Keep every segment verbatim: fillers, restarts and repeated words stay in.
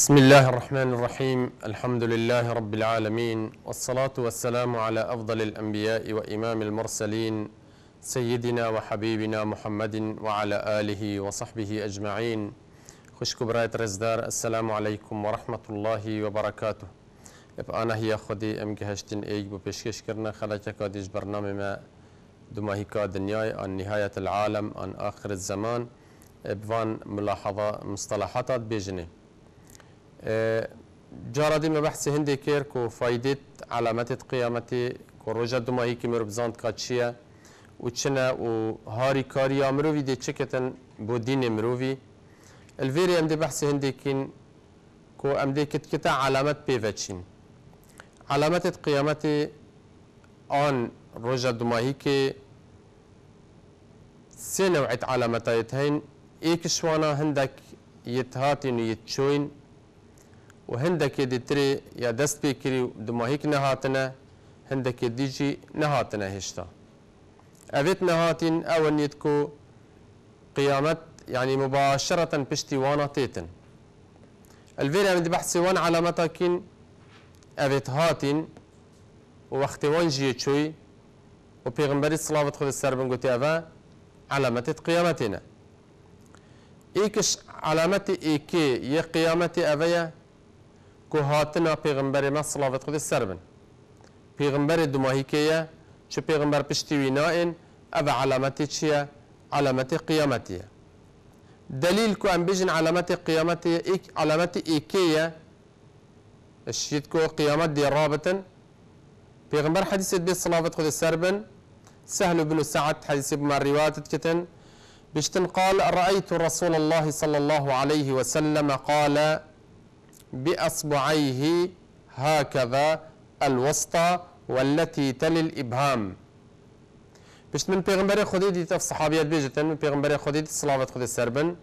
بسم الله الرحمن الرحيم. الحمد لله رب العالمين، والصلاة والسلام على أفضل الأنبياء وإمام المرسلين سيدنا وحبيبنا محمد وعلى آله وصحبه أجمعين. خوش برایت رزدار، السلام عليكم ورحمة الله وبركاته. أنا هي خدي أم جهشتن إيج ببشكش كرنا خلاك كاديش برنامج ما دماهي كادنياي عن نهاية العالم عن آخر الزمان بفان ملاحظة مصطلحات بيجني. جارا ما بحث هندي كير كو فايدة علامات قيامتي كو رجا دماهي كي مربزانت كاتشيا وچنا و هاري كاريا مروفي دي چكتن بو دين مروفي الفيري ام دي بحث هندي كين كو ام دي كت كتا علامات بيفتشين علامات قيامتي آن رجا دماهي كي سي نوعية علاماتيتهين ايك شوانا هندك يتهاتين ويتشوين وهندك يدتري يا دست بكري دماهيك نهاتنا هندك يديجي نهاتنا هشتا أبيت نهاتين أو نيتكو قيامت يعني مباشرة بشتي وانا تيتن الفيرا من بحثي وان علامتاكين أبيت هاتين ووقت وان جي تشوي وبيغمبري الصلاة خذ السربن قلت أبا علامة قيامتنا إيكش علامتي إيكي يه قيامتي أبايا كو هاتنا پیغمبر ما صلوات خود سربن پیغمبر دماهیکیه چه پیغمبر پشتی وینائن او علامتی چیه علامت قیامتیه دلیل کو ام بیجن علامت قیامتی ایک علامت ایکیه الشيت كو قيامت دي رابطا پیغمبر حديث بي صلوات خود سربن سهل بن سعد حديث بما الروايات كتن بشتن قال رأيت رسول الله صلى الله عليه وسلم قال بأصبعيه هكذا الوسطى والتي تلي الإبهام بشت من پیغمبر خودی دیت اف صحابیت بیجتن من پیغمبر خودی دیت صلوات خود سربن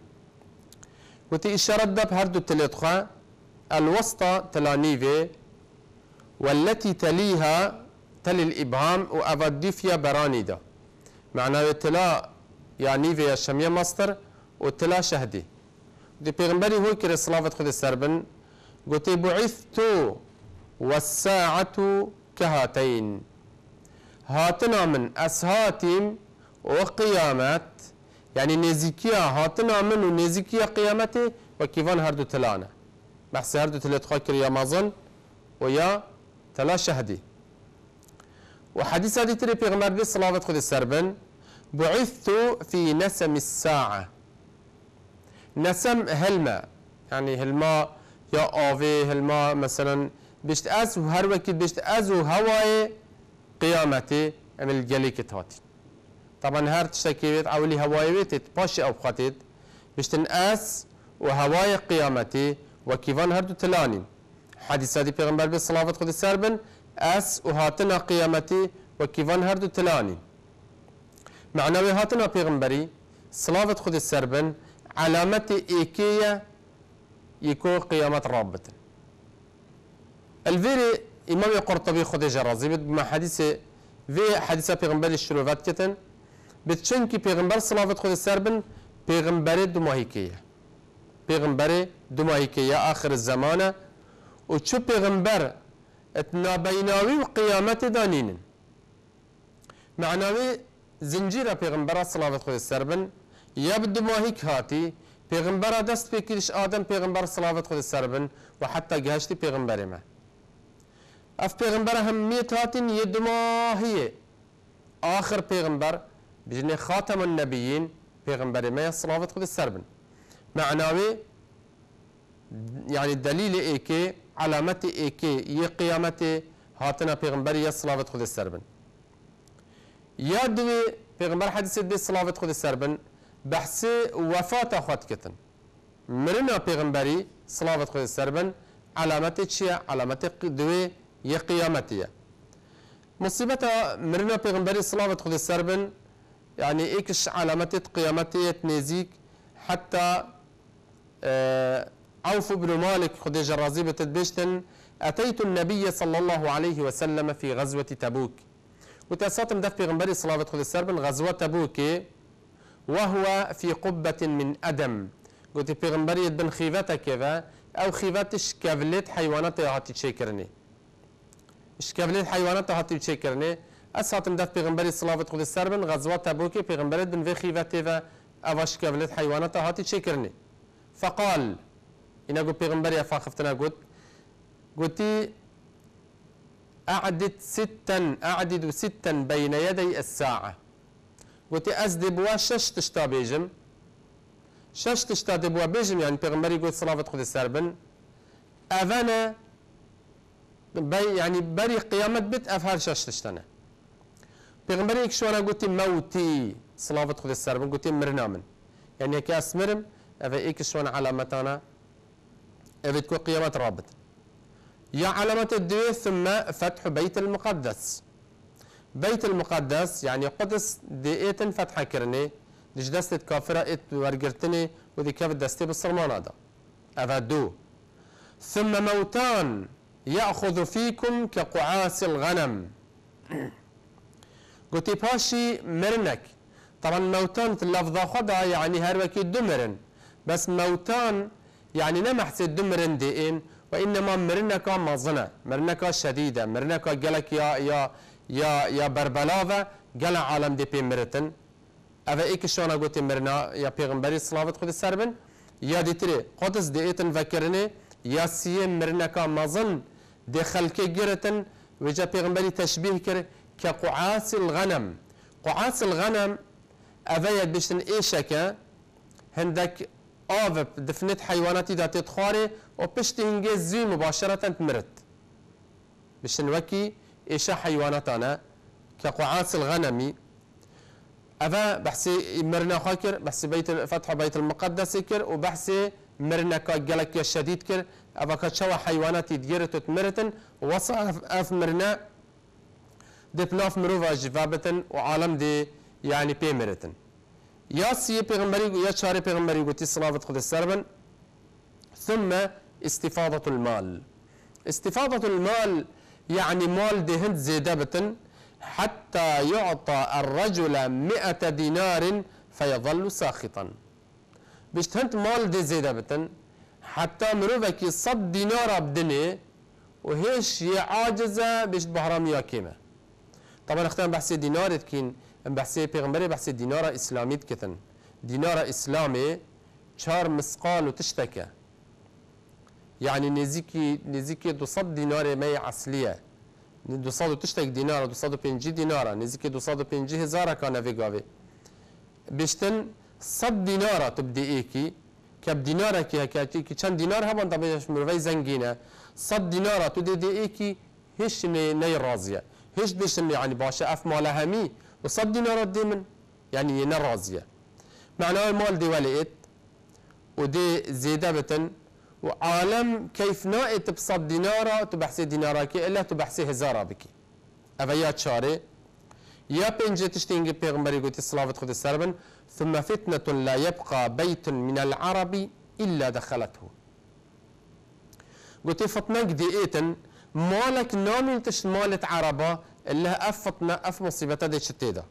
وتي إشارة دب هردو تلتخا الوسطى تلانيفي والتي تليها تلي الإبهام وأفاديفيا برانيدا معناه تلا يعني في الشمية مصدر وتلا شهدي دي پیغمبري هو كري صلوات خود سربن قلت بعثت والساعة كهاتين هاتنا من أسهاتم وقيامات يعني نزيكيا هاتنا من ونزيكيا قيامتي وكيفان هردو تلانا بحث هردو تلات خاكر يا مازن ويا تلا شهدي وحديث هذه تري بيغمبر بي صلاة خذ السربن بعثت في نسم الساعة نسم هلما يعني هلما يا آوي هلما مثلا بيشت أزو هر وقت بيشت أزو هواي قيامتي عمل جلي كتاتي طبعا هر تشتكي بيت أولي هواي بيت باشي أو خاتيت بيشتن أس وهواي قيامتي وكيفان هردو تلاني حديث هذه پیغمبر بي صلاة خذ السربن أس وهاتنا قيامتي وكيفان هردو تلاني معنوي هاتنا پیغمبري صلاة خذ السربن علامتي إيكية يكون قيامات رابطة الفيري إمام القرطبي خذ جرازي بما حديث في حديث پیغمبر الشلوفات كتن بتشنكي پیغمبر صلاة خذ السربن پیغمبر دماهيكية پیغمبر دماهيكية آخر الزمانة وشو پیغمبر اتنابيناوي وقيامات دانين معناوي زنجيرة پیغمبر صلاة خذ السربن يبدو ماهيك هاتي پیغمبر دست بكيرش آدم پیغمبر صلاة خذ السربن وحتى جهشتي پیغمبر ما اف پیغمبر هميت هاتين يدماهية آخر پیغمبر بجنة خاتم النبيين پیغمبر ما صلاة خذ السربن معناوي يعني الدليل ايكي علامتي ايكي ي قيامتي هاتنا پیغمبر يا صلاة خذ السربن يا دوي پیغمبر حديث دي صلاة خذ السربن بحث وفاة أخوات كتن مرنا پیغمبري صلاة خذ السربن علامتي تشيا علامتي دوي ي قيامتي مصيبتها مرنا پیغمبري صلاة خذ السربن يعني ايكش علامتي قيامتي تنزيك حتى اه عوف بن مالك خذ جرازي بتدبشتن أتيت النبي صلى الله عليه وسلم في غزوة تبوك وتأساتم دف پیغمبري صلاة خذ السربن غزوة تبوك وهو في قبة من أدم قلت پیغمبري بن خيفته كذا او خيفات شكافلت حيوانات هاتي تشكرني شكافلت حيوانات هاتي تشكرني اساتم دات پیغمبری صلوات خود سربن غزوات تبوك پیغمبرت بن في خيفات و اواش كافلت حيوانات هاتي تشكرني فقال إنا قلت پیغمبری افاخفتنا قلت قلتي أعدد ستا أعدد ستا بين يدي الساعة قلت أزدب وشش تشتا بيجم شش تشتا دبوا بيجم يعني پیغمبري قلت صلاة خود السربن أفانا بي يعني بري قيامت بت أفهر شش تشتنا پیغمبري اكشوانا قلت موتي صلاة خود السربن قلت مرنامن يعني هكي أسمرم أفا اكشوانا علامتانا أفا تكون قيامت رابط يا علامة الدوية ثم فتح بيت المقدس بيت المقدس يعني قدس ديئتن فتحة كرني ديش دستة كافرة ات ورقرتني وذي كيف دستي بالصرمان هذا أفا دو ثم موتان يأخذ فيكم كقعاس الغنم قلت باشي مرنك طبعا موتان اللفظة خدها يعني هروكي دمرن بس موتان يعني نمحس الدمرن ديئن وإنما مرنكا مظنة مرنكا شديدة مرنكا قالك يا يا يا يا بربلاوة قال عالم دي بي مرتن أفا إيك شوانا قلت مرنا يا بيغمبري صلاة خود السربن يا دي تري قدس دي إيتن فكرني يا سيم مرنكا مظن دي خلقي جرتن وجا بيغمبري تشبيه كر كقعاس الغنم قعاس الغنم أفا يدبشتن إيشكا هندك آف دفنت حيواناتي دا تدخاري وبشت هنجي زي مباشرة تمرت بشن وكي إيشا حيواناتنا كقعاس الغنمي أفا بحسي مرنا خاكر بحسي بيت فتح بيت المقدس كر وبحسي مرنا كجلك الشديد كر أفا كتشوا حيواناتي ديرت وتمرتن وصف أف مرنا دبناف مروفا جفابتن وعالم دي يعني بيمرتن يا سي پیغمبري يا شاري پیغمبري قلت صلاة خود السربن ثم استفاضة المال استفاضة المال يعني مال دهند زيدابة حتى يعطى الرجل مئة دينار فيظل ساخطا بيشتهنت مال دي زيدابة حتى مروفك صد دينار بدني وهيش عاجزة بيشت بحرام ياكيمة طبعا اختار بحسي دينار تكين بحسي پیغمبري بحسي دينار اسلامي كتن دينار اسلامي شهر مسقال وتشتكى يعني نزيكي نزيكي دوصد دينار مي عسلية دوصد وتشتك دينار دوصد بينجي دينار نزيكي دوصد بينجي هزارة كان في قاوي بيشتن صد دينار تبدي ايكي كب دينار كي كي كم دينار هبن طبعا مروي زنجينة صد دينار تدي دي ايكي هيش ني راضية هيش بيشتن يعني باشا اف مالها همي وصد دينارات دي من يعني نرازية معناه المال دي ولقيت ودي زيادة بتن وعالم كيف نائت بصد دينارة تبحسي ديناراك إلا تبحسي هزارة بكي أفيات شاري يا بنجي تشتينجي بيغمبري قلت الصلاة خد السربن ثم فتنة لا يبقى بيت من العرب إلا دخلته قلت فتنك دي إيتن مالك نامي تشت مالت عربة اللي أفتنا أف مصيبتها دي شتيدا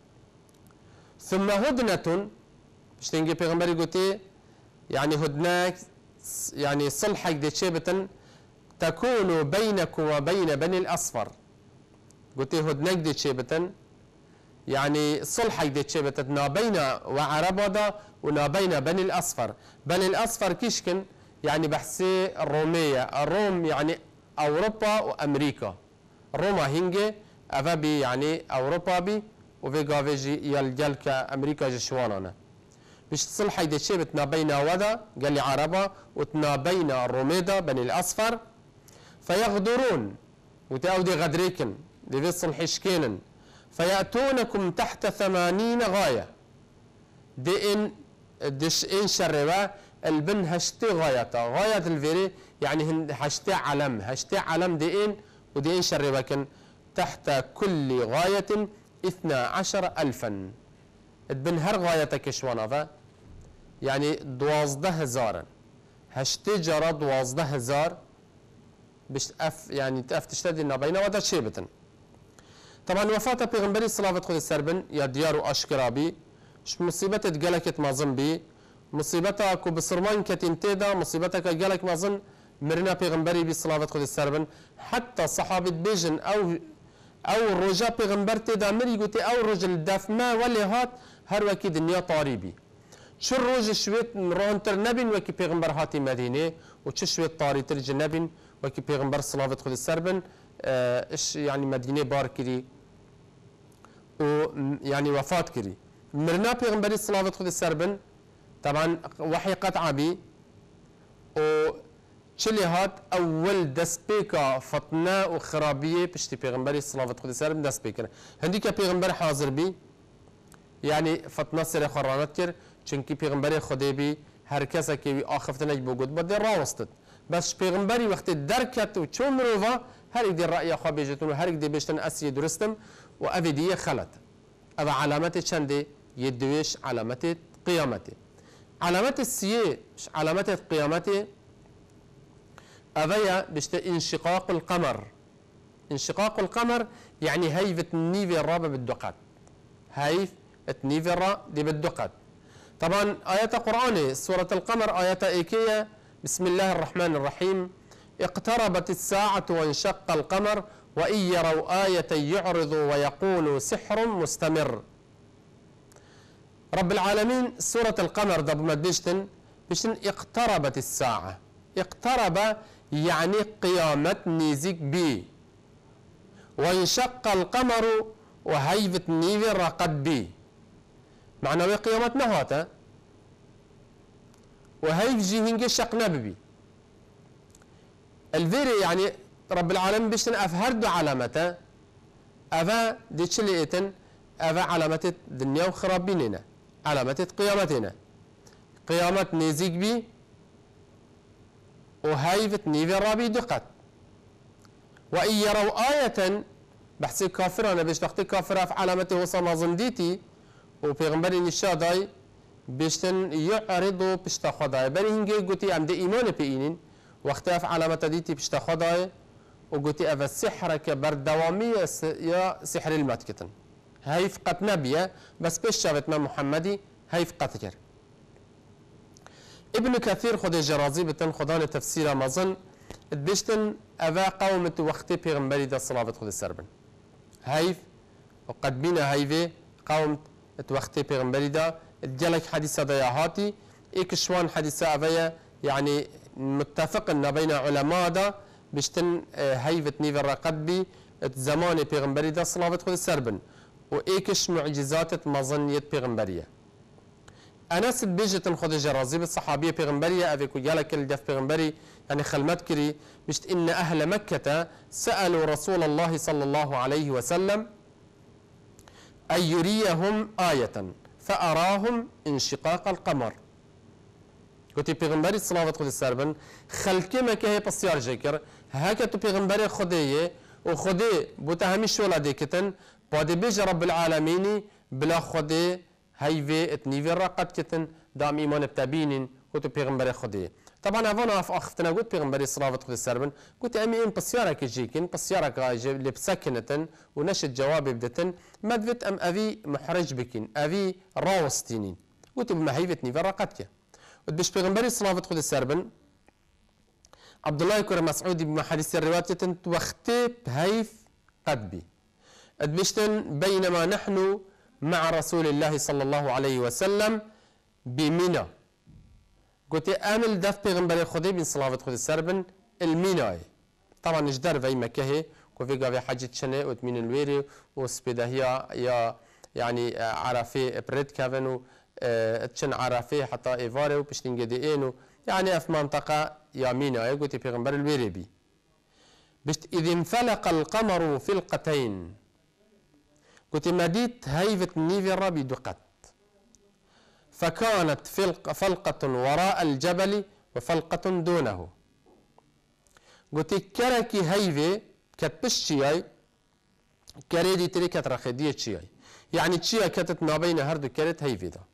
ثم هدنة بشتنجي بيغمبري قلت يعني هدناك يعني صلحك دي شيبة تكون بينك وبين بني الأصفر قلت هدناك دي شيبة يعني صلحك دي شيبة نا بين وعربة ونا بين بني الأصفر بني الأصفر كيشكن يعني بحسي الرومية الروم يعني أوروبا وأمريكا روما هنجي أفابي يعني أوروبا بي وفي قافيجي يلجل كأمريكا جشوانانا بيش تصلحي دي شيء بتنا بين ودا قال لي عربة وتنا بين الروميدا بني الأصفر فيغدرون وتأودي غدريكن دي في صلحيشكينن فيأتونكم تحت ثمانين غاية دي إن ديش إن شروا البن هشتي غاية غاية الفيري يعني هشتي علم هشتي علم دي إن ودي إن شروا كن تحت كل غاية اثنا عشر ألفا البن هر غايتك شوانا يعني دوازده هزارا هشتي جرى دوازده هزار بش اف يعني تاف تشتدي نبينا ودا شيبتن طبعا وفاة پیغمبري صلاة خود السربن يا ديار اشكرابي ش مصيبة تقلكت مازن بي مصيبتها كو بسرمان كتين تيدا مصيبتك قالك ما ظن مرنا بيغمبري بصلاة خذ السربن حتى صحابة بيجن أو أو الرجاء بيغمبر تيدا مري قلتي أو رجل داف ما ولي هات هر وكي دنيا طاريبي شو الرجل شويت مرون تر نبين وكي بيغمبر هاتي مدينة وشو شويت طاري ترج نبين وكي بيغمبر صلاة خذ السربن اه اش يعني مدينة بار كري ويعني وفاة كري مرنا بيغمبري صلاة خذ السربن طبعا وحي قطعة بي و شلي هات اول دسبيكا فطنة وخرابية بشتي بيغمبري صلاة خذ السربن دسبيكا هنديك بيغمبر حاضر بي يعني فطنة سر خرانات كر چونكي بيغمبري خدي بي هر كسا كي آخفتنا بوجود بدي راوستت بس بيغمبري وقت دركت وشو مروفا هر يدي الرأي أخوة بيجتون وهر يدي بيشتن أسي درستم وأفيدية خلت أبا علامات شندي يدويش علامات قيامته علامات السيئة علامات قيامته أبايا بشت انشقاق القمر انشقاق القمر يعني هيفة النيفي الرابع بالدقات هيف النيفي الرابع دي بالدقات طبعا آيات قرآن سورة القمر آيات إيكية بسم الله الرحمن الرحيم اقتربت الساعة وانشق القمر وإن يروا آية يعرضوا ويقولوا سحر مستمر رب العالمين سورة القمر ده بمدشتن بشتن اقتربت الساعة اقترب يعني قيامة نيزك بي وانشق القمر وهيفة نيفي رقد بي معنى قيامة نهاتا وهيف جي هنجي شق نببي الفيري يعني رب العالمين بشتن أفهردو علامته أفا دي تشليئتن أفا علامة الدنيا وخرابيننا علامة قيامتنا قيامة نيزيك بي وهيفة نيفي رابي دقت وإن يروا آية بحسي كافر أنا بيش تختي كافر في علامته وصل زنديتي وبيغمبري نشاداي بيشتن يعرضوا بشتا خداي بني هنجي قوتي عمد إيمان بيينين واختلاف علامة ديتي بشتا خداي وقوتي أفا السحر كبردوامي يا سحر الماتكتن هيف قد نبيه بس بيش شافت ما محمدي هيف قتكر ابن كثير خد جرازي بتن خدان تفسير مظن بيشتن أفا قومة وقتي بيغمبري دا صلاة خد السربن هيف وقد بينا هيفي قوم وقتي بيغمبري دا جالك حديثة ضياهاتي إيك شوان حديثة أفايا يعني متفق أن بين علماء دا بيشتن هيفة نيفر رقدبي زمان بيغمبري دا صلاة خد السربن وإيكش معجزات مظنية بيغمبرية أناس بيجت خد جرازي بالصحابية بيغمبرية أفيكو جالك الدف بيغمبري يعني خلمت كري بشت إن أهل مكة سألوا رسول الله صلى الله عليه وسلم أن يريهم آية فأراهم انشقاق القمر قلت بيغمبري صلاة خد السربن خلكي مكه بسيار جيكر هكذا بيغمبري خديه وخديه بوتهمي شولا ديكتن بعد بيج رب العالمين بلا خدي هيفي اتنيفي رقد كتن دام ايمان بتابينين قلت بيغمبري خدي طبعا افانا اف اختنا قلت بيغمبري صلاة خد السربن قلت امي ان بسيارك جيكن بسيارك اللي بسكنة ونشد جواب بدتن مدفت ام افي محرج بكين افي راوستينين قلت بما هيفي اتنيفي رقدك وبيش بيغمبري صلاة خد السربن عبد الله كور مسعودي بما حديث الروايات كتن وختي بهيف قدبي أدبشتن بينما نحن مع رسول الله صلى الله عليه وسلم بمنى قلت أمل دف بيغمبري خدي بن صلاة خد السربن الميناي طبعا نجدر في مكة وفي قافي حاجة شنة وتمين الويري وسبيده هي يا يعني عرفي بريد كافن وتشن عرفي حتى إيفاري وبشتين قديئين يعني في منطقة يا ميناي قلت بيغمبر الويري بي بشت إذ انفلق القمر فلقتين قلت مديت هيفة نيفر بدقت فكانت فلق فلقة وراء الجبل وفلقة دونه قلت كركي هيفة كتبشياي كريدي تري كترخدية شياي يعني تشياي كتت ما بين هردو كرت هيفة ده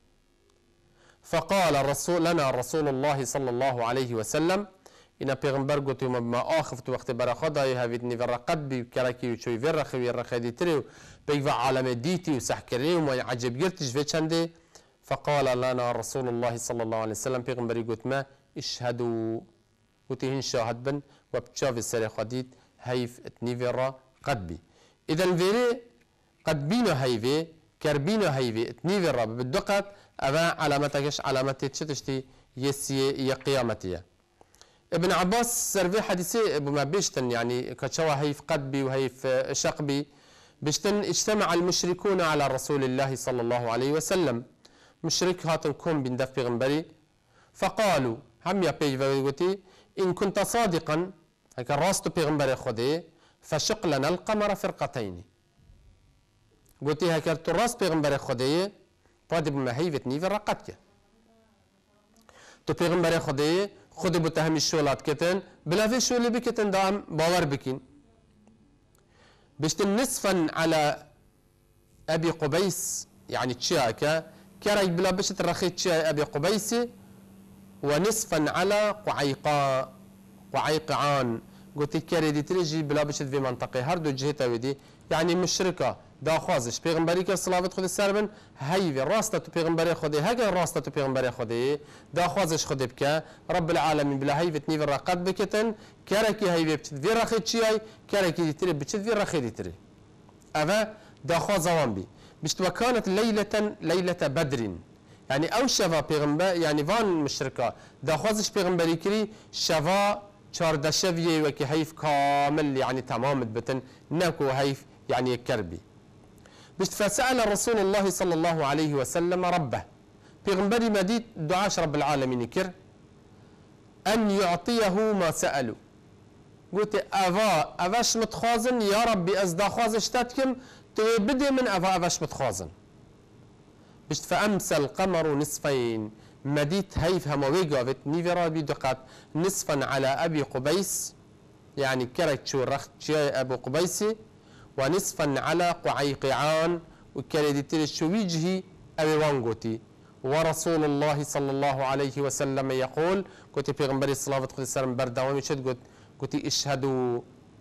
فقال الرسول لنا رسول الله صلى الله عليه وسلم إن بيغمبر قلت ما آخفت وقت برخداي هافيتني فرقد بي كراكي وشوي فرخ ويرخدي تري بيقفع عالم ديتي وسحكري وما عجب قرتش في چنده فقال لنا رسول الله صلى الله عليه وسلم پیغمبری گوت ما اشهدوا گوتی هین شاهد بن و بچاوی سر خدید هیف اتنیوی را قد بی اذن ویری قد بینو هیوی كربينو هيفي اتنيفي الرب بالدقت أبا علامتكش علامتي تشتشتي يسي يا قيامتي ابن عباس سرفي حديثي ابو ما بيشتن يعني كشوا هيف قدبي وهيف شقبي بيشتن اجتمع المشركون على رسول الله صلى الله عليه وسلم مشرك هاتن كون بن دف بيغمبري فقالوا هم يا بيغمبري إن كنت صادقا هيك راستو بيغمبري خدي فشق لنا القمر فرقتين قلتي هكذا تراس پیغمبر خدایه پاد بما هیوت نیو رقت که تو پیغمبر خدایه خود بو تهمی شولات کتن بلاوی شولی بکتن دام باور بکین بشتن نصفا على ابي قبيس يعني تشاكا كراي بلا بشت رخي تشا ابي قبيس ونصفا على قعيقاء قعيقعان قلت كاري دي تريجي بلا بشت في منطقه هر دو جهتا ودي يعني مشركه دا خوازش پیغمبری که صلوات خود سر بن هیوی راسته تو پیغمبری خودی هگه راسته تو پیغمبری خودی دا خوازش خودی بکه رب العالمین بلا هیوت نیو رقد بکتن کرکی هیوی بچد وی رخی چیای کرکی دیتری بچد وی رخی دیتری اوه دا خواز وان بی بشت وكانت ليلة ليلة بدر يعني او شفا پیغمبر يعني وان مشركة دا خوازش پیغمبری کری شفا چارده شویه وكي هيف كامل يعني تمام بتن ناكو هيف يعني كربي فسأل رسول الله صلى الله عليه وسلم ربه پیغمبری مدید دعاش رب العالمين كر أن يعطيه ما سألوا قلت أفا أفاش متخازن يا ربي أزدا خازش تتكم بدي من أفا أفاش متخازن بشت فأمسى القمر نصفين مديت هيف هموي قافت نيفرا بدقات نصفا على أبي قبيس يعني كرك شو رخت شيء أبو قبيسي ونصفا على قعيقعان وكالدتر شو وجهي أبي وانغوتي ورسول الله صلى الله عليه وسلم يقول كنت پیغمبر الصلاة والسلام بردوامي شد قلت قلت اشهدوا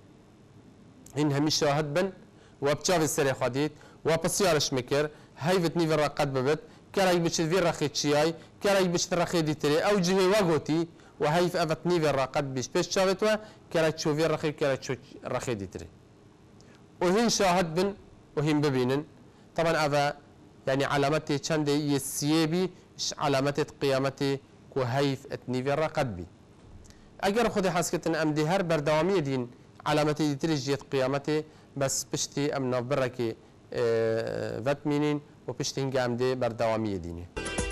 إنها مش شاهد بن وبشاف السري خديت وبسيارش مكر هيفت نيفر قد ببت كراي بشت في رخيت شياي كراي بشت رخيت ديتري او جهي وغوتي وهيف افت نيفر قد بش بش شافتوا كراي تشوف في رخيت كراي تشوف رخيت ديتري وهين شاهد بن وهين ببينن طبعا افا يعني علامتي چند يسيبي علامتي قيامتي كهيف اتنيفر قد بي اگر خودي حسكتن ام دي هر بردوامي دين علامتي ديتري جيت قيامتي بس بشتي ام نافبركي اه فاتمينين وبشتي هنجام دي بردوامي ديني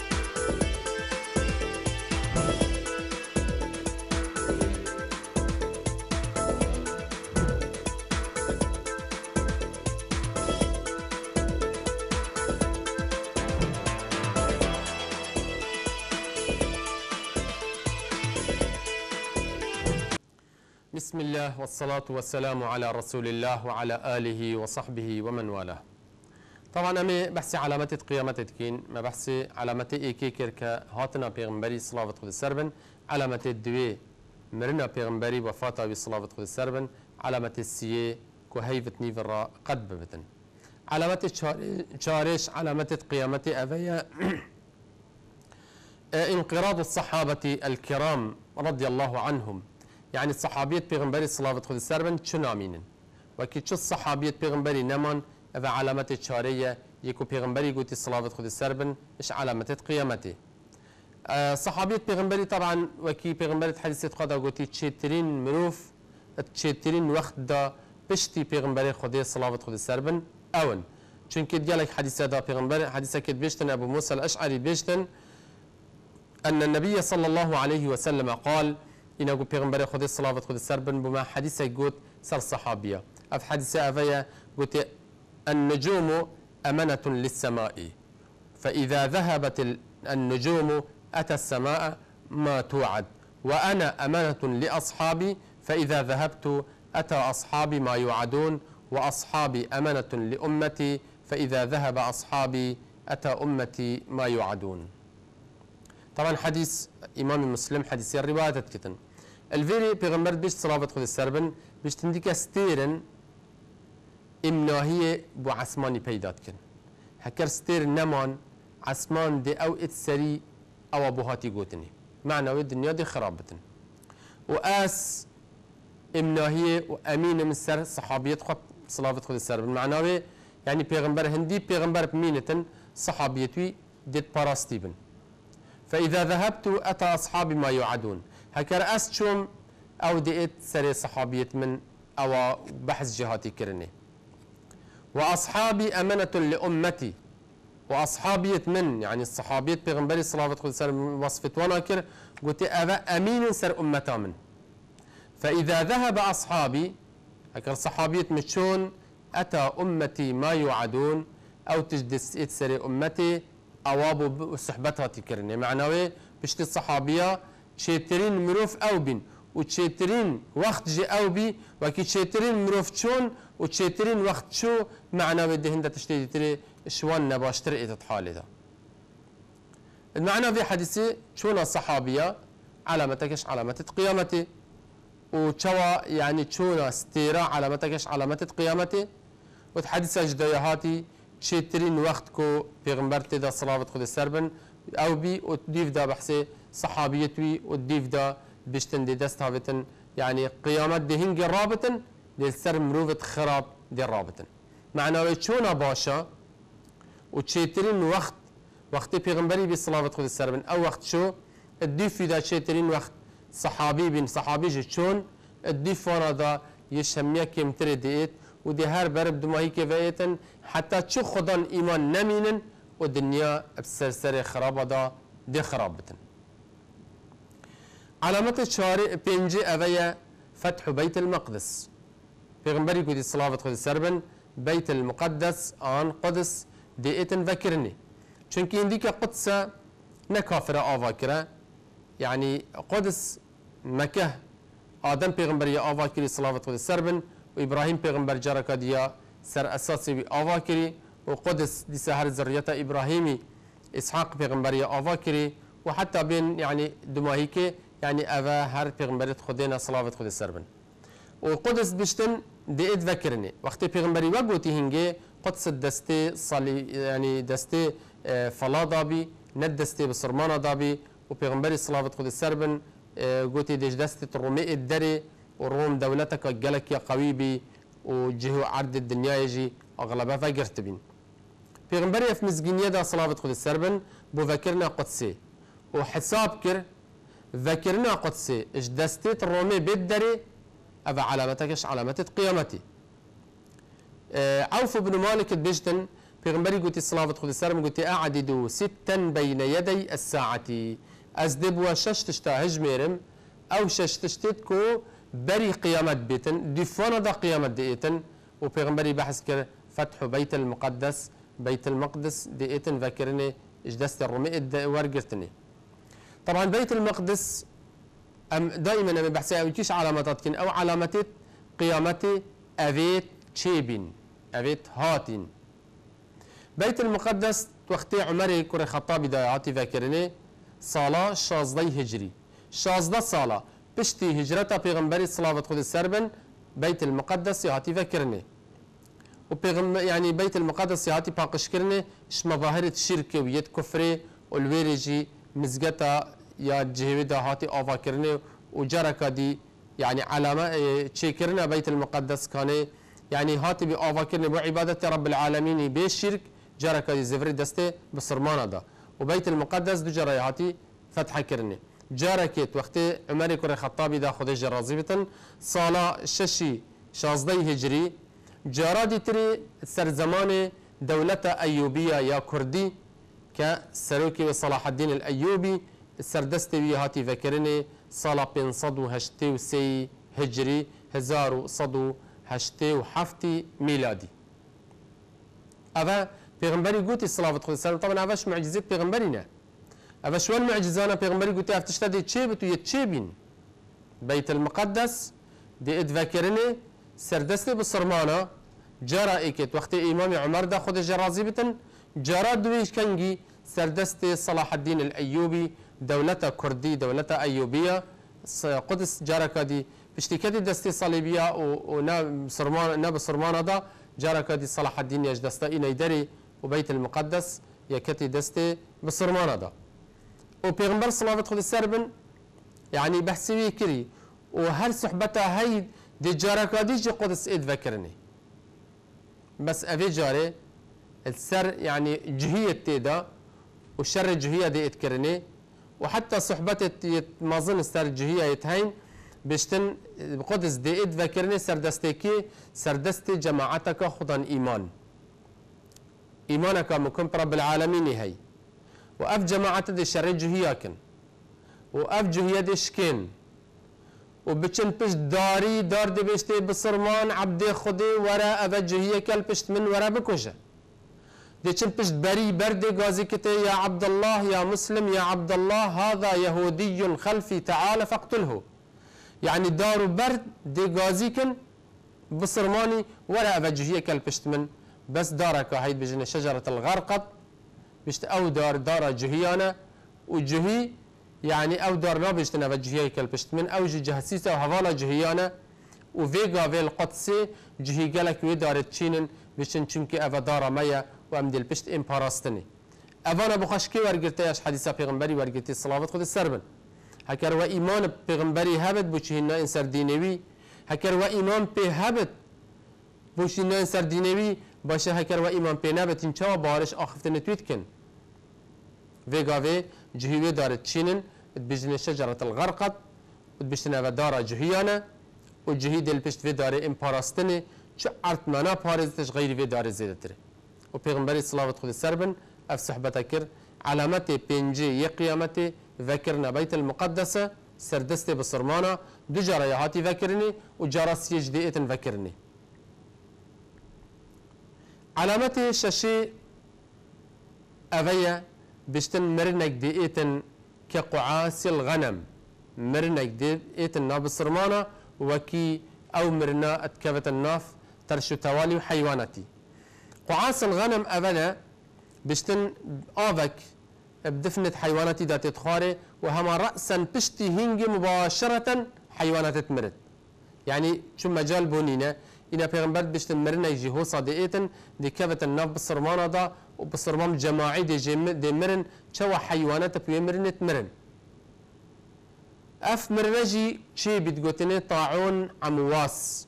بسم الله والصلاة والسلام على رسول الله وعلى آله وصحبه ومن والاه. طبعا أمي بحثي علامات قيامتك كين ما بحثي علامات إيكي كيركا هاتنا بيغمبري صلاة خد السربن علامات الدوي مرنا بيغمبري وفاتا بصلاة خد السربن علامات السيي كهيفة نيفرا قد ببتن علامات الشارش علامات قيامتي أفيا انقراض الصحابة الكرام رضي الله عنهم يعني الصحابية بيغمبري صلاة خد السربن شنامين وكي تش الصحابية بيغمبري نمان هذا علامات الشارية يكو بيغمبري قلت الصلاة خد السربن إيش علامات قيامته أه صحابية بيغمبري طبعا وكي بيغمبري حديثة قدا قلت تشترين مروف تشترين وقت دا بشتي بيغمبري خد الصلاة خد السربن أون چون كده جالك حديثة دا بيغمبري حديثة كده بيشتن أبو موسى الأشعري بيشتن أن النبي صلى الله عليه وسلم قال إن أقول بيغمبري خد الصلاة خد السربن بما حديثة قلت سر صحابية أف حديثة أفيا قلت النجوم أمنة للسماء فإذا ذهبت النجوم أتى السماء ما توعد وأنا أمنة لأصحابي فإذا ذهبت أتى أصحابي ما يوعدون وأصحابي أمنة لأمتي فإذا ذهب أصحابي أتى أمتي ما يوعدون. طبعا حديث إمام مسلم حديث الرواية كتن الفيري بيغمبر بيش صلاة خذ السربن بيش تنديك ستيرن إمنا هي بو عسماني بيدات كن هكر ستير نمان عسمان دي أو اتسري أو أبوهاتي قوتني معنى الدنيا دي خرابتن وآس امناهية وأمين من السر صحابية خط صلاة خد السر بالمعنى يعني پیغمبر هندي پیغمبر بمينة صحابيتي ديت باراستيبن فإذا ذهبت أتى أصحابي ما يوعدون هكذا أس شوم أو ديت سري صحابية من أو بحث جهاتي كرني وأصحابي أمنة لأمتي وأصحابية من يعني الصحابية پیغمبري صلاة الله عليه وسلم وصفت وناكر قلت أبا أمين سر أمتا من فإذا ذهب أصحابي هكذا صحابية مشون أتى أمتي ما يوعدون أو تجدس سري أمتي أوابو صحبتها تكرني معنوي بشتي الصحابية تشيترين مروف أو بين وتشيترين وقت جي أو بي وكي تشيترين مروف تشون وتشيترين وقت شو معنوي دهن دا تشتي تري شوان نباشتر إيتت حالي دا المعنى في حديثي شون الصحابية علامتكش علامة قيامتي وشوا يعني شون ستيرا علامتكش علامة قيامتي وتحدث أجديهاتي تشيترين وقتكو بيغمبر تدا صلاة خد السربن أو بي وتديف دا بحسي صحابيتوي وتديف دا بيشتن دي دست هابتن يعني قيامت دي هنجي رابطن دي السر مروفة خراب دي رابطن معنى شونا باشا وتشيترين وقت وقت بيغمبري بصلاة خد السربن أو وقت شو الديف دا تشيترين وقت صحابي بين صحابي جتشون الديف وانا دا يشميا كم تري ديت ودي هر برب دماهي كفايتن حتى تشو خدان إيمان نمينن والدنيا بسرسر خرابة دا دي خرابتن علامة الشارع بينجي أبيا فتح بيت المقدس بيغمبري كودي صلاة خد السربن بيت المقدس آن قدس دي اتن ذكرني چونك انديك قدس نكافرة آفاكرة يعني قدس مكة آدم بيغمبري آفاكري صلاة خد السربن وإبراهيم بيغمبر جاركا ديا سر أساسي بآفاكري وقدس دي سهر ذرية إبراهيمي إسحاق بيغمبري آفاكري وحتى بين يعني دماهيكي يعني أفا هر بيغمبري خدينا صلاة خد السربن وقدس بشتن دي اتذكرني وقت بيغمبري وقوتي هنجي قدس الدستي صلي يعني دستي فلا دابي ند دستي بصرمانة دابي وبيغمبري صلاة خد السربن قوتي ديش دستي الرومي الدري والروم دولتك جلك يا قويبي وجهو عرض الدنيا يجي أغلبها فقرت بين بيغمبري في مزجينية دا صلاة خد السربن بو ذكرنا قدسي وحساب كر ذكرنا قدسي اش دستيت الرومي بالدري أفا علامتكش علامة قيامتي اه عوف بن مالك البجتن بيغمبري قلت صلاة خد السربن قلت أعددوا ستا بين يدي الساعة أزدب وشش تشتا هجميرم أو شش تشتتكو بري قيامت بيتن دفانا دا قيامت ديتن وبيغمبري بحث كر فتح بيت المقدس بيت المقدس ديتن ذكرني اجدست الرمي ورقرتني طبعا بيت المقدس أم دائما أنا بحثي أو كيش علامات كن أو علامات قيامتي أبيت تشيبين أبيت هاتين بيت المقدس وقتي عمري كوري خطابي دايعاتي ذكرني صلاة شازدي هجري شازده صلاة بشتي هجرتها بيغمبري صلاة خد السربن بيت المقدس يهاتي ذكرني وبيغم يعني بيت المقدس يهاتي باقش كرني اش مظاهرة الشرك ويد كفري والويرجي مزقتا يا جهودا هاتي آفا كرني وجركا دي يعني علامة تشيكرنا بيت المقدس كان يعني هاتي بآفا كرني بعبادة رب العالمين بالشرك جركا دي زفري دستي بصرمانة دا وبيت المقدس دو جرى هاتي فتح كرني جاركت وقت عمر كوري خطابي دا خدي جرازيبتن صالة ششي شازدي هجري جارادي تري سر زمان دولة أيوبية يا كردي كسروكي وصلاح الدين الأيوبي سردستي ويهاتي فكرني صالة بين صدو هشتي وسي هجري هزارو صدو هشتي وحفتي ميلادي أفا بيغمبري قوتي الصلاة والسلام طبعا أفاش معجزات بيغمبرينا أفا شو المعجزانة بيغمبري قلت أفتشتا دي تشيبت ويتشيبين بيت المقدس دي اتذكرني سردستي بالصرمانة جرى إيكت وقت إمام عمر دا خود جرازيبتن جرى دويش كنجي سردستي صلاح الدين الأيوبي دولة كردي دولة أيوبية قدس جرى كدي بشتكدي دستي صليبية ونا صرمان نا بصرمانة دا جرى كدي صلاح الدين يجدستا إنا يدري وبيت المقدس يكتي دستي بصرمانة دا وبيغمبر صلاة خد السربن يعني بحسي كري وهل صحبتها هاي دي جارك ديجي قدس إيد ذكرني بس أفي جاري السر يعني جهية تيدا والشر جهية دي اتكرني وحتى صحبتي ما ظن السر جهية يتهين بشتن بقدس دي إيد ذكرني سردستيكي سردستي جماعتك خضن إيمان إيمانك مكن رب العالمين هي وأف جماعة دي شر جهية كن وأف جهية دي شكين وبتشن بش داري دار دي بشتي بصرمان عبدي خدي ورا أفا جهية كال بشت من ورا بكوشة دي چن بشت بري بردي غازي كتي يا عبد الله يا مسلم يا عبد الله هذا يهودي خلفي تعال فاقتله يعني دارو برد دي غازي كن بصرماني ورا أفا جهية كال بشت من بس دارك هيد بجن شجرة الغرقد بشت أو دار دار جهيانا وجهي يعني أو دار نابشتنا بجهية كالبشت من أو جهسيسة وهوالا جهيانا وفيغا في القدسي جهي قالك ويدار تشينن بشن چونكي أفا دارا ميا وأمدي البشت إم باراستني أفانا بخشكي ورقرتياش حديثة بيغنبري ورقرتي الصلاة خد السربن هكر وإيمان بيغنبري هبت بوشيهنا إنسر دينوي هكر وإيمان بي هبت بوشيهنا إنسر دينوي باشا هكر وإيمان بي نبت إنشاء بارش آخفتن تويتكن فيغا في جهيوي دار تشينن تبجن شجرة الغرقد وتبجتنا دار جهيانا والجهيد اللي بشت في دار امباراستني شعرت مانا بارزتش غير في دار زيدتري وبيغمبري صلاة خد السربن اف صحبتكر علامتي بينجي يقيامتي ذكرنا بيت المقدسة سردستي بصرمانة دو جاريهاتي ذكرني وجارس يجدئت ذكرني علامتي ششي أفيا بشتن مرنك ديئتن كقعاس الغنم مرنك ديئتن ناب الصرمانة وكي أو مرنا أتكفت الناف ترشو توالي وحيواناتي قعاس الغنم أبدا بشتن آفك بدفنة حيواناتي دات تخاري وهما رأسا بشتي هنجي مباشرة حيوانات تمرد يعني شو مجال بونينا إنا پیغمبر بشتن مرنا يجي هو صادئتن دي كفت الناف بالصرمانة دا وبصرمام جماعي دي, جم... دي مرن شو حيوانات بيو مرن تمرن اف مرنجي شي بتقوتني طاعون عمواس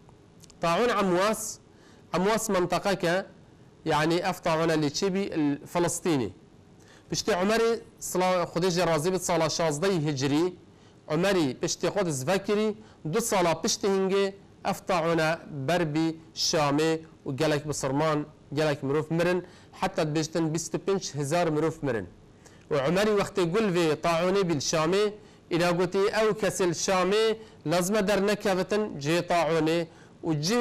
طاعون عمواس عمواس منطقة يعني اف طاعون اللي تشبي الفلسطيني بشتي عمري صلاة خديجة رازي صلاة شازدي هجري عمري بشتي قدس فاكري دو صلاة بشتي هنجي اف طاعون بربي شامي وقالك بصرمان قالك مروف مرن حتى بيجتن بيستبنش هزار مروف مرن وعمري وقت يقول في طاعوني بالشامي إذا قلتي أو كسل شامي لازم در نكفتن جي طاعوني وجي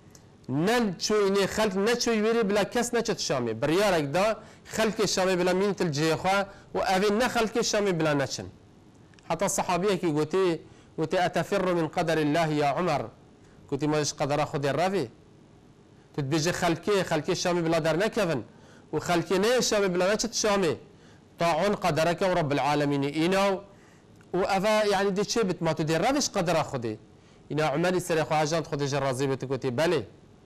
نل شويني خلق نشوي ويري بلا كس نشت شامي بريارك دا خلق الشامي بلا مين تلجيخوا وأبين نخلق الشامي بلا نشن حتى الصحابية كي قلتي قلتي أتفر من قدر الله يا عمر قلتي ماش قدر أخذ الرافي تتبيجي خلقي خلقي الشامي بلا در نكفن وخلقي ني الشامي بلا نشت شامي طاعون قدرك ورب العالمين إيناو وأفا يعني دي شبت ما تدير رافش قدر أخذي إنا عمالي سري أخو عجان خذي جرازي بتقولي بلي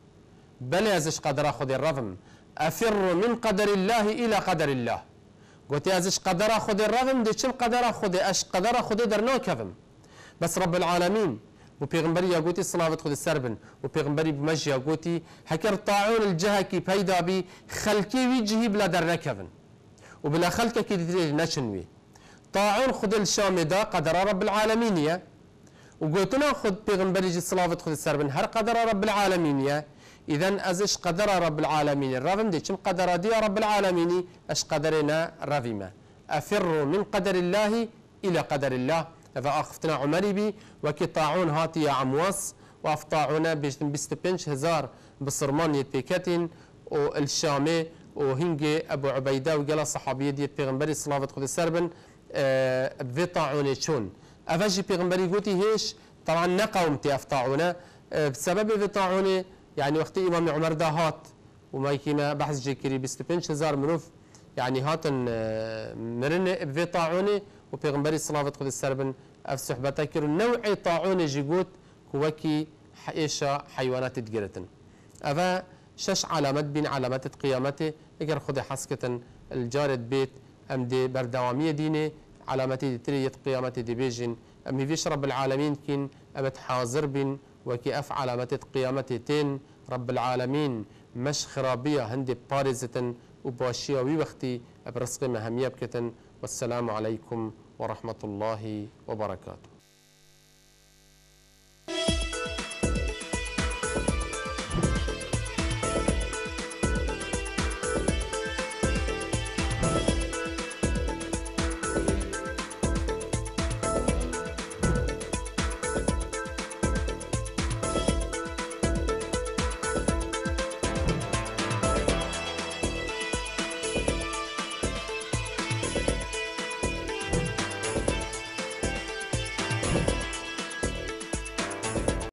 بلي أزش قدر أخذي الرفم أفر من قدر الله إلى قدر الله قلت أزش قدر أخذي الرفم دي شم قدر أخذي أش قدر أخذي درنو كفم بس رب العالمين وبيغمبري يقولي الصلاة خذ السربن وبيغمبري بمجي يقولي هكر طاعون الجهكي بيدا بي خلقي وجهي بلا درنا كفن وبلا خلقك كي نشنوي طاعون خذ الشام دا قدر رب العالمين يا وقلت ناخذ بيغمبري جي الصلاة خذ السربن هر قدر رب العالمين يا إذا أزش قدر رب العالمين الرافم دي كم قدر دي رب العالمين أش قدرنا رافما أفر من قدر الله إلى قدر الله إذا أخفتنا عمري بي وكي طاعون هاتي يا عمواس وأفطاعونا بيستبنش هزار بصرمان يتبكتين والشامي وهنجي أبو عبيدة وقال صحابية دي بيغمبري الصلاة خذ السربن أه بفي طاعوني شون أفاجي بيغمبري قوتي هيش طبعا نقاومتي أفطاعونا أه بسبب في طاعوني يعني وقت إمام عمر دا هات وما يكينا بحث جيكري بيستبنش هزار مروف يعني هاتن مرن بفي طاعوني وبيغمبري الصلاة خذ السربن أف صحبتا كيرو نوعي طاعوني جيقوت كوكي حيشا حيوانات تقرتن أفا شش علامات بين علامات قيامته اگر خود حسكتن الجارد بيت ام دي بردوامية دينه علامات دي تريت قيامته دي بيجن ام فيش رب العالمين كين ابت حاضر بين وكي اف علامات قيامته تين رب العالمين مش خرابية هندي بارزة وباشية وي وقتي برزق مهمية بكتن. والسلام عليكم ورحمة الله وبركاته.